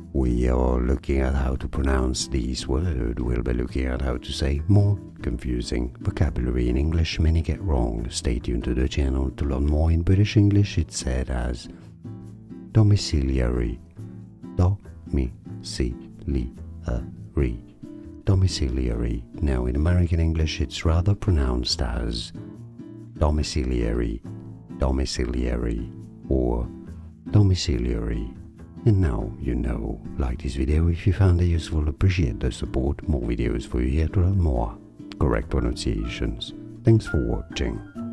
We are looking at how to pronounce these words. We'll be looking at how to say more confusing vocabulary in English many get wrong. Stay tuned to the channel to learn more. In British English it's said as domiciliary. Domiciliary. Domiciliary. Now in American English it's rather pronounced as domiciliary, domiciliary, or domiciliary. And now you know. Like this video if you found it useful, appreciate the support. More videos for you here to learn more correct pronunciations. Thanks for watching.